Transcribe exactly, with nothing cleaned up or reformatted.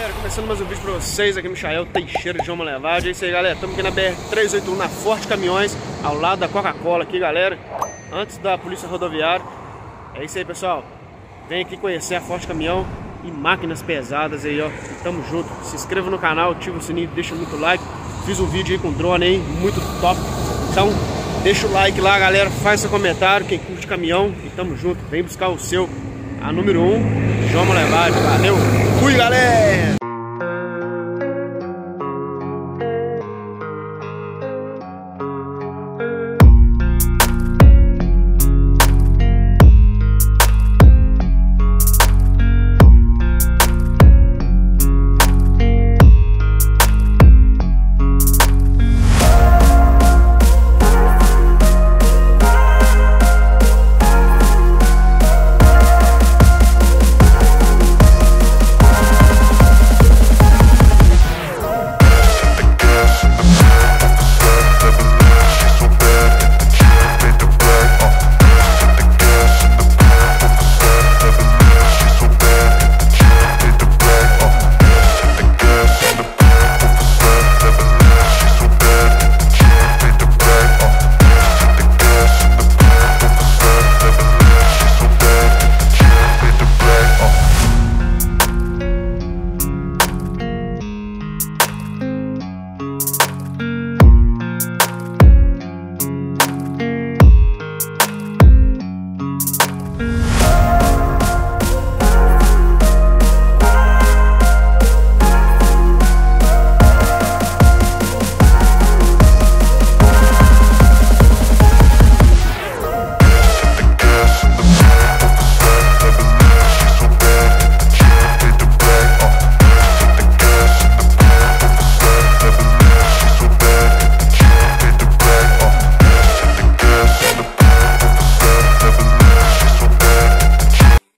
Galera, começando mais um vídeo pra vocês, aqui Michael Teixeira de João Molevade. É isso aí, galera, estamos aqui na B R trezentos e oitenta e um, na Forte Caminhões, ao lado da Coca-Cola aqui, galera, antes da Polícia Rodoviária. É isso aí, pessoal, vem aqui conhecer a Forte Caminhão e máquinas pesadas aí, ó, e tamo junto. Se inscreva no canal, ativa o sininho, deixa muito like. Fiz um vídeo aí com drone aí, muito top, então deixa o like lá, galera, faz seu comentário, quem curte caminhão, e tamo junto. Vem buscar o seu, a número um, João Molevade. Valeu, fui, galera!